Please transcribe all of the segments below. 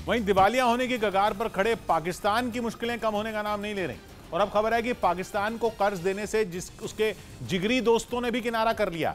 वहीं दिवालिया होने की कगार पर खड़े पाकिस्तान की मुश्किलें कम होने का नाम नहीं ले रही और अब खबर है कि पाकिस्तान को कर्ज देने से उसके जिगरी दोस्तों ने भी किनारा कर लिया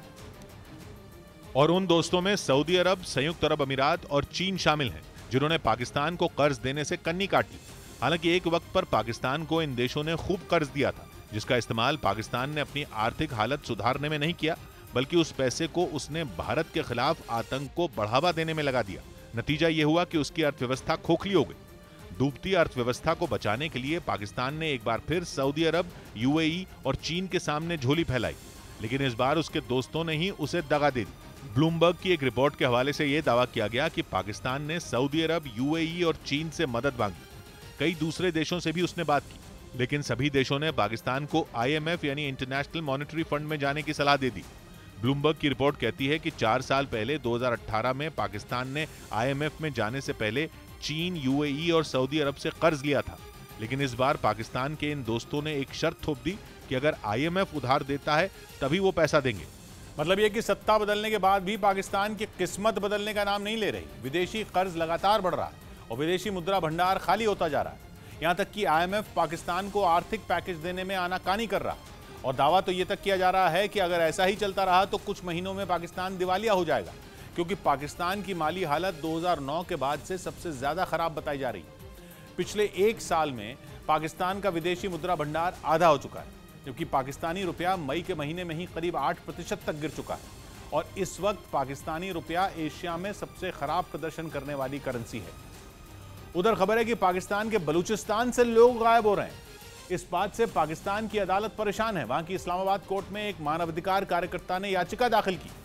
और उन दोस्तों में सऊदी अरब, संयुक्त अरब अमीरात और चीन शामिल हैं, जिन्होंने पाकिस्तान को कर्ज देने से कन्नी काट ली। हालांकि एक वक्त पर पाकिस्तान को इन देशों ने खूब कर्ज दिया था, जिसका इस्तेमाल पाकिस्तान ने अपनी आर्थिक हालत सुधारने में नहीं किया, बल्कि उस पैसे को उसने भारत के खिलाफ आतंक को बढ़ावा देने में लगा दिया। नतीजा यह हुआ कि उसकी अर्थव्यवस्था खोखली हो गई। डूबती अर्थव्यवस्था को बचाने के लिए पाकिस्तान ने एक बार फिर सऊदी अरब, यूएई और चीन के सामने झोली फैलाई, लेकिन इस बार उसके दोस्तों ने ही उसे दगा दे दी। ब्लूमबर्ग की एक रिपोर्ट के हवाले से यह दावा किया गया कि पाकिस्तान ने सऊदी अरब, यूएई और चीन से मदद मांगी। कई दूसरे देशों से भी उसने बात की, लेकिन सभी देशों ने पाकिस्तान को आईएमएफ यानी इंटरनेशनल मॉनेटरी फंड में जाने की सलाह दे दी। ब्लूमबर्ग की रिपोर्ट कहती है कि 4 साल पहले 2018 में पाकिस्तान ने आईएमएफ में जाने से पहले चीन, यूएई और सऊदी अरब से कर्ज लिया था, लेकिन इस बार पाकिस्तान के इन दोस्तों ने एक शर्त थोप दी कि अगर आईएमएफ उधार देता है तभी वो पैसा देंगे। मतलब यह कि सत्ता बदलने के बाद भी पाकिस्तान की किस्मत बदलने का नाम नहीं ले रही। विदेशी कर्ज लगातार बढ़ रहा है और विदेशी मुद्रा भंडार खाली होता जा रहा है। यहां तक कि आईएमएफ पाकिस्तान को आर्थिक पैकेज देने में आनाकानी कर रहा है और दावा तो यह तक किया जा रहा है कि अगर ऐसा ही चलता रहा तो कुछ महीनों में पाकिस्तान दिवालिया हो जाएगा, क्योंकि पाकिस्तान की माली हालत 2009 के बाद से सबसे ज्यादा खराब बताई जा रही है। पिछले 1 साल में पाकिस्तान का विदेशी मुद्रा भंडार आधा हो चुका है, जबकि पाकिस्तानी रुपया मई के महीने में ही करीब 8% तक गिर चुका है और इस वक्त पाकिस्तानी रुपया एशिया में सबसे खराब प्रदर्शन करने वाली करेंसी है। उधर खबर है कि पाकिस्तान के बलूचिस्तान से लोग गायब हो रहे हैं। इस बात से पाकिस्तान की अदालत परेशान है। वहां की इस्लामाबाद कोर्ट में एक मानवाधिकार कार्यकर्ता ने याचिका दाखिल की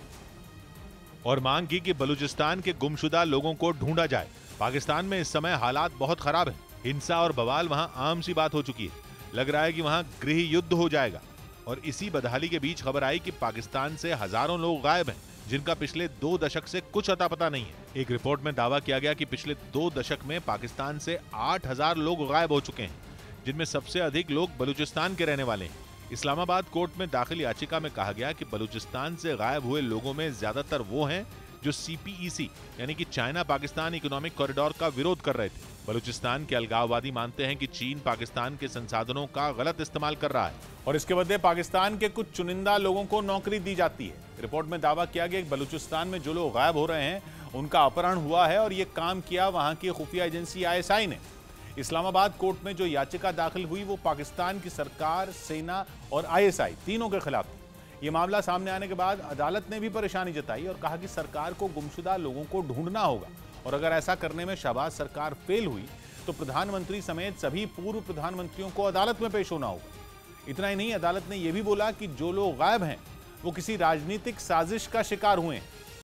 और मांग की कि बलूचिस्तान के गुमशुदा लोगों को ढूंढा जाए। पाकिस्तान में इस समय हालात बहुत खराब हैं। हिंसा और बवाल वहां आम सी बात हो चुकी है। लग रहा है कि वहां गृह युद्ध हो जाएगा। और इसी बदहाली के बीच खबर आई कि पाकिस्तान से हजारों लोग गायब हैं, जिनका पिछले 2 दशक से कुछ अता पता नहीं है। एक रिपोर्ट में दावा किया गया कि पिछले 2 दशक में पाकिस्तान से 8000 लोग गायब हो चुके हैं, जिनमें सबसे अधिक लोग बलूचिस्तान के रहने वाले हैं। इस्लामाबाद कोर्ट में दाखिल याचिका में कहा गया कि बलूचिस्तान से गायब हुए लोगों में ज्यादातर वो हैं जो सीपीईसी यानी कि चाइना पाकिस्तान इकोनॉमिक कॉरिडोर का विरोध कर रहे थे। बलूचिस्तान के अलगाववादी मानते हैं कि चीन पाकिस्तान के संसाधनों का गलत इस्तेमाल कर रहा है और इसके बदले पाकिस्तान के कुछ चुनिंदा लोगों को नौकरी दी जाती है। रिपोर्ट में दावा किया गया कि बलूचिस्तान में जो लोग गायब हो रहे हैं उनका अपहरण हुआ है और ये काम किया वहां की खुफिया एजेंसी आईएसआई ने। इस्लामाबाद कोर्ट में जो याचिका दाखिल हुई वो पाकिस्तान की सरकार, सेना और आईएसआई तीनों के खिलाफ थी। ये मामला सामने आने के बाद अदालत ने भी परेशानी जताई और कहा कि सरकार को गुमशुदा लोगों को ढूंढना होगा और अगर ऐसा करने में शहबाज सरकार फेल हुई तो प्रधानमंत्री समेत सभी पूर्व प्रधानमंत्रियों को अदालत में पेश होना होगा। इतना ही नहीं, अदालत ने यह भी बोला कि जो लोग गायब हैं वो किसी राजनीतिक साजिश का शिकार हुए हैं